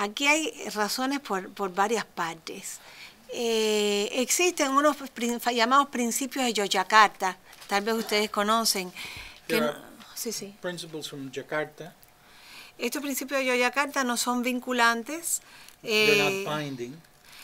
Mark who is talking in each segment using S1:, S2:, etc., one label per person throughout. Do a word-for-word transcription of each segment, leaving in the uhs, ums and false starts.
S1: Aquí hay razones por, por varias partes. Eh, existen unos prin- llamados principios de Yogyakarta, tal vez ustedes conocen. Que
S2: There
S1: no,
S2: are
S1: sí, sí.
S2: principles from Jakarta.
S1: Estos principios de Yogyakarta no son vinculantes,
S2: They're not
S1: eh,
S2: binding.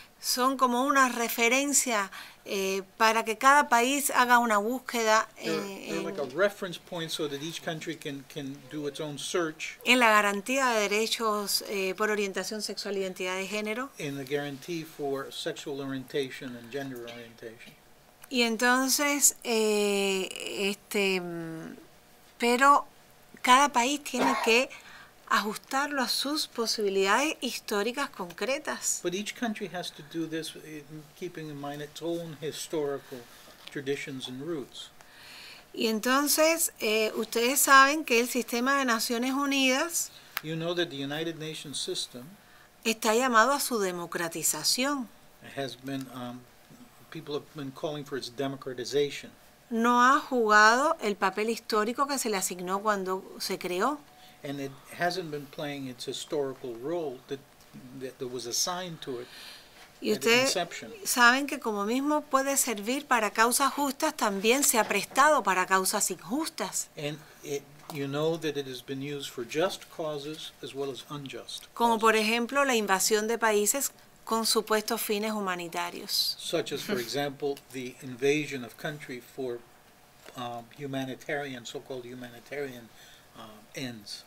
S1: son como una referencia eh, para que cada país haga una búsqueda
S2: They're,
S1: en,
S2: they're like a
S1: en,
S2: reference point so that each country can, can do its own search
S1: en la garantía de derechos eh, por orientación sexual e identidad de género.
S2: in the guarantee for sexual orientation and gender orientation.
S1: Y entonces, eh, este, mm, pero cada país tiene que ajustarlo a sus posibilidades históricas concretas.
S2: But each country has to do this in keeping in mind its own historical traditions and roots.
S1: Y entonces, eh, ustedes saben que el sistema de Naciones Unidas
S2: You know that the United Nations system
S1: está llamado a su democratización.
S2: has been, um, people have been calling for its democratization.
S1: No ha jugado el papel histórico que se le asignó cuando se creó.
S2: And it hasn't been playing its historical role that, that, that was assigned to it
S1: Y
S2: at
S1: ustedes
S2: inception.
S1: saben que como mismo puede servir para causas justas, también se ha prestado para causas injustas,
S2: And it, you know that it has been used for just causes as well as unjust
S1: como
S2: causes,
S1: por ejemplo la invasión de países con supuestos fines humanitarios.
S2: such as, for example, the invasion of country for um, humanitarian, so-called humanitarian um, ends,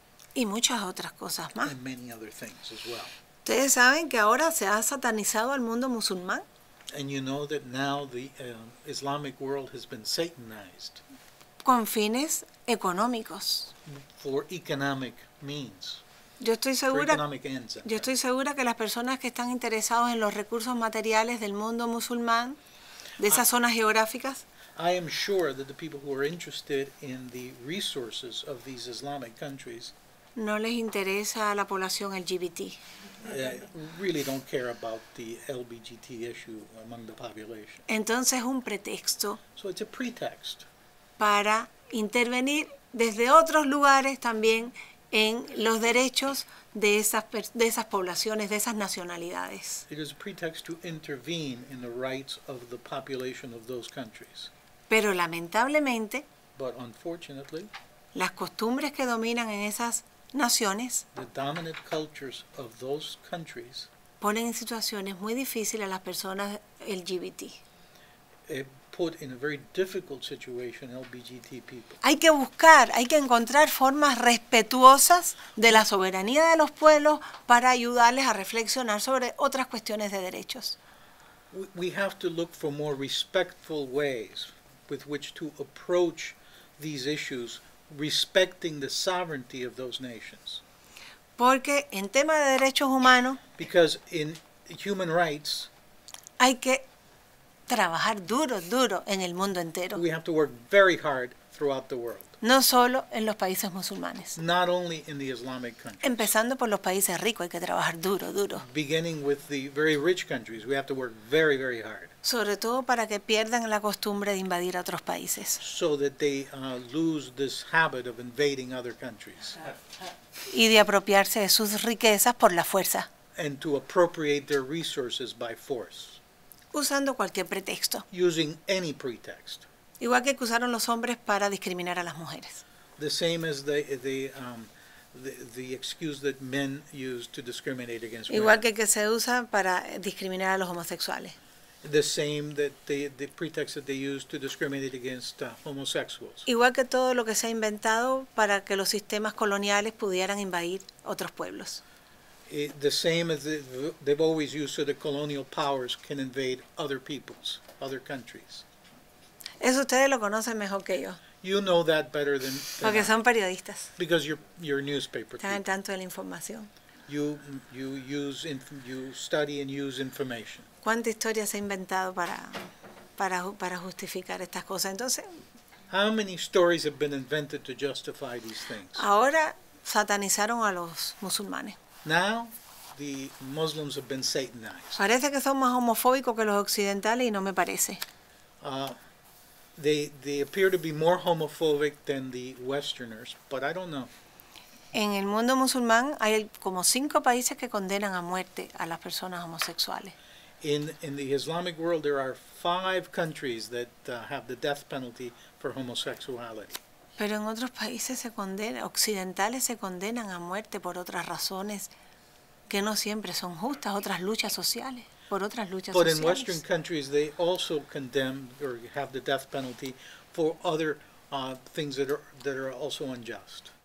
S1: Y muchas otras cosas más.
S2: and many other things as well.
S1: Ustedes saben que ahora se ha satanizado al mundo musulmán
S2: And you know that now the um, Islamic world has been Satanized
S1: con fines económicos.
S2: for economic means,
S1: Yo estoy
S2: for
S1: segura,
S2: economic ends. in
S1: yo
S2: fact.
S1: estoy segura que las personas que están interesadas en los recursos materiales del mundo musulmán, de esas zonas geográficas,
S2: I am sure that the people who are interested in the resources of these Islamic countries
S1: no les interesa a la población L G B T.
S2: uh, really don't care about the L G B T issue among the population.
S1: Entonces es un pretexto
S2: So it's a pretext
S1: para intervenir desde otros lugares también en los derechos de esas, per- de esas poblaciones, de esas nacionalidades.
S2: It is a pretext to intervene in the rights of the population of those countries.
S1: Pero lamentablemente
S2: But unfortunately,
S1: las costumbres que dominan en esas naciones
S2: the dominant cultures of those countries
S1: ponen en situaciones muy difíciles a las personas L G B T.
S2: uh, put in a very difficult situation L G B T people.
S1: Hay que buscar, hay que encontrar formas respetuosas de la soberanía de los pueblos para ayudarles a reflexionar sobre otras cuestiones de derechos.
S2: We- We have to look for more respectful ways with which to approach these issues, respecting the sovereignty of those nations.
S1: Porque en tema de derechos humanos
S2: Because in human rights,
S1: hay que trabajar duro, duro en el mundo entero,
S2: we have to work very hard throughout the world,
S1: no solo en los países musulmanes.
S2: not only in the Islamic countries.
S1: Empezando por los países ricos, hay que trabajar duro, duro.
S2: Beginning with the very rich countries, we have to work very, very hard
S1: Sobre todo para que pierdan la costumbre de invadir a otros países
S2: so that they uh, lose this habit of invading other countries
S1: y de apropiarse de sus riquezas por la fuerza,
S2: and to appropriate their resources by force,
S1: usando cualquier pretexto.
S2: using any pretext.
S1: Igual que usaron los hombres para discriminar a las mujeres.
S2: The same as the, the, um, the, the excuse that men use to discriminate against
S1: Igual
S2: women.
S1: que que se usa para discriminar a los homosexuales.
S2: The same that they, the pretext that they use to discriminate against uh, homosexuals.
S1: Igual que todo lo que se ha inventado para que los sistemas coloniales pudieran invadir otros pueblos.
S2: Eh, the same as the, they've always used so that colonial powers can invade other peoples, other countries.
S1: Eso ustedes lo conocen mejor que yo,
S2: You know that better than, than
S1: porque
S2: I,
S1: son periodistas,
S2: because you're, you're newspaper
S1: están al
S2: people.
S1: tanto de la información.
S2: You, you use, inf you study and use information.
S1: ¿Cuánta historia se ha inventado para, para, ju- para justificar estas cosas? Entonces,
S2: How many stories have been invented to justify these things?
S1: ahora satanizaron a los musulmanes.
S2: Now, the Muslims have been Satanized.
S1: Parece que son más homofóbicos que los occidentales y no me parece.
S2: Uh, they, they appear to be more homophobic than the Westerners, but I don't know.
S1: En el mundo musulmán hay como cinco países que condenan a muerte a las personas homosexuales.
S2: In, in the Islamic world, there are five countries that uh, have the death penalty for homosexuality.
S1: Pero en otros países se condena, occidentales se condenan a muerte por otras razones que no siempre son justas, otras luchas sociales, por otras luchas
S2: But in
S1: sociales.
S2: Western countries, they also condemn or have the death penalty for other uh, things that are that are also unjust.